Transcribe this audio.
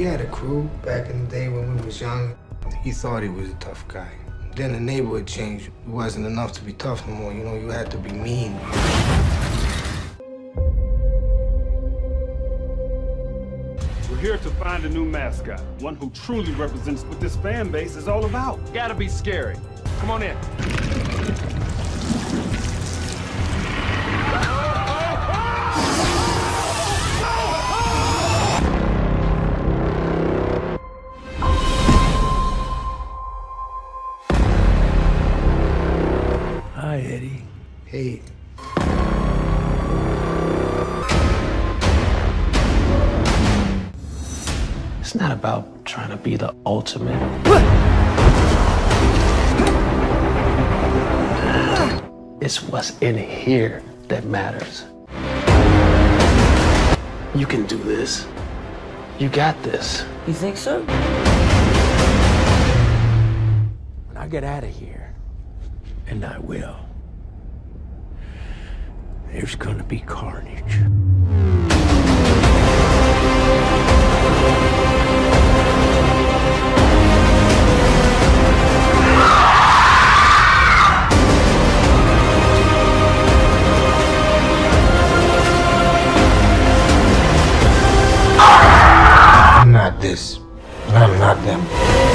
We had a crew back in the day when we was young. He thought he was a tough guy. Then the neighborhood changed. It wasn't enough to be tough no more, you know, you had to be mean. We're here to find a new mascot, one who truly represents what this fan base is all about. Gotta be scary. Come on in. Hi, Eddie. Hey. It's not about trying to be the ultimate. It's what's in here that matters. You can do this. You got this. You think so? When I get out of here, and I will, there's gonna be carnage. I'm not this, and I'm not them.